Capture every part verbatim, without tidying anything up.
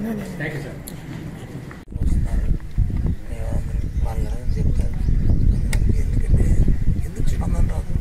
వాళ్ళని చెప్తారు. ఎందుకంటే ఎందుకు స్పందన రాదు?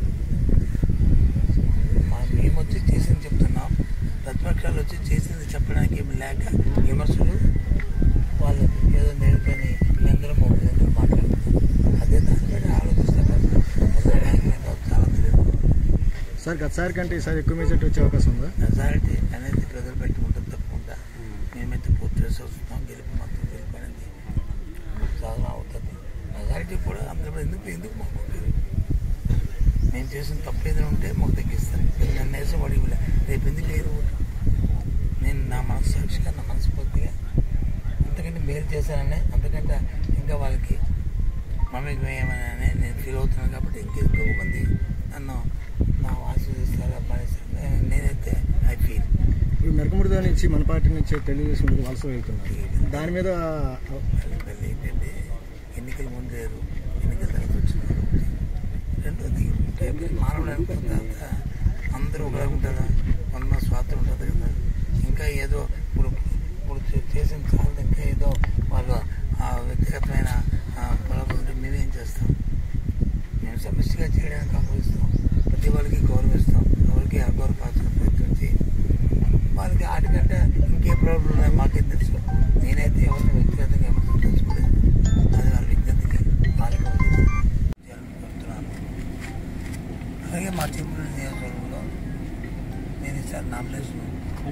మేము వచ్చి చేసింది చెప్తున్నాం, ప్రతిపక్షాలు వచ్చి చేసింది చెప్పడానికి ఏమి లేక విమర్శలు వాళ్ళు ఏదో నేర్పని అందరూ మమ్మల్ని మాట్లాడుతున్నారు. అదే దాని మీద ఆలోచిస్తారు. చాలా తెలియదు సార్. గతసారి కంటే ఈసారి ఎక్కువ మెజార్టీ వచ్చే అవకాశం ఉందా? మెజారిటీ అనేది ప్రజలు పెట్టుకుంటారు తప్పకుండా. మేమైతే పూర్తి చేసి వస్తున్నాం. గెలుపు మాత్రం గెలుపు అనేది చాలా అవుతుంది. మెజారిటీ కూడా అందరూ ఎందుకు ఎందుకు మాకు మేము చేసిన తప్పు ఏదైనా ఉంటే మాకు తగ్గిస్తారు. నన్ను వేసి వాడి రేపు ఎందుకు లేదు నేను నా మనసు సాక్షిగా నా మనస్ఫూర్తిగా అంతకంటే మేలు చేశాననే అంతకంటే ఇంకా వాళ్ళకి మమేకమేమని నేను ఫీల్ అవుతున్నాను. కాబట్టి ఇంకెంతో మంది నన్ను నా ఆశీర్వదిస్తారు అబ్బాయిస్తారు. నేనైతే ఐ ఫీల్ ఇప్పుడు మెరకముడిదా నుంచి మన పార్టీ నుంచి తెలుగుదేశం వలస వెళ్తున్నారు. దాని మీద ఏంటంటే ఎన్నికల ముందు లేరు, ఎన్నికల తర్వాత వచ్చినారు. రెండోది మానవుడు అనుకున్న తర్వాత అందరూ ఒకలా ఉంటారా? మన స్వార్థం ఉంటుంది కదా. ఇంకా ఏదో ఇప్పుడు ఇప్పుడు చేసిన చాలా ఇంకా ఏదో వాళ్ళు ఆ వ్యక్తిగతమైన పొలం ఉంటే మేమేం చేస్తాం? మేము సమస్యగా చేయడానికి అనుభవిస్తాం. ప్రతి వాళ్ళకి గౌరవిస్తాం. ఎవరికి అగౌరవపరచిన ప్రయత్నం చేయం. వాళ్ళకి వాటికంటే ఇంకే ప్రాబ్లం ఉన్నాయో మాకేం తెలుసు. నేనైతే ఎవరిని వ్యక్తిగతంగా ఎవరితో తెలుసుకోలేదు. అది వాళ్ళ విజ్ఞతకి వాళ్ళకి వదిలేస్తున్నాను. అలాగే మా చెప్పుడు నియోజకవర్గంలో నేను ఈసారి నామినేషన్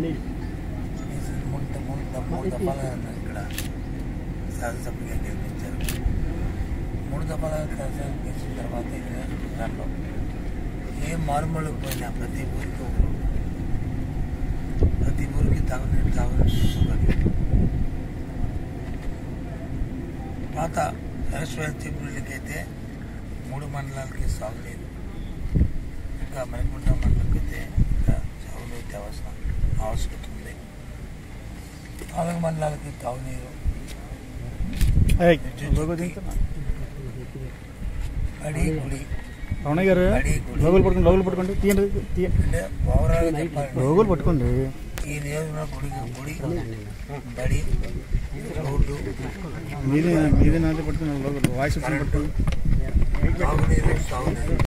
మూడు మూడు మూడు దఫాలుగా ఇక్కడ శాసనసభ్యుగా గెలిపించారు. మూడు దఫాలుగా శాసనసభ గెలిచిన తర్వాత దాంట్లో ఏ మారుమూలకు పోయినా ప్రతి ఊరికి ఒకరు, ప్రతి ఊరికి తాగునీరు తాగునీరు పాత సరస్వతి చెప్పులకైతే మూడు మండలాలకి సాగునీరు, ఇంకా మరికొండ మండలంకి అయితే ఇంకా సాగునీరు అవసరం ఆవశ్యకత ఉంది. నాలుగు మండలాలకి తాగునీరు, బడి గుడి రమణ గారు లోగులు పట్టుకోండి లోగులు పట్టుకోండి తీయండి అంటే ఓవరాల్ లోగులు పట్టుకోండి. ఈ నియోజకవర్గ గుడి గుడి బడి రోడ్డు మీది మీది నాది పట్టుకుని లోగులు వాయిస్ పట్టుకోండి. తాగునీరు సాగునీరు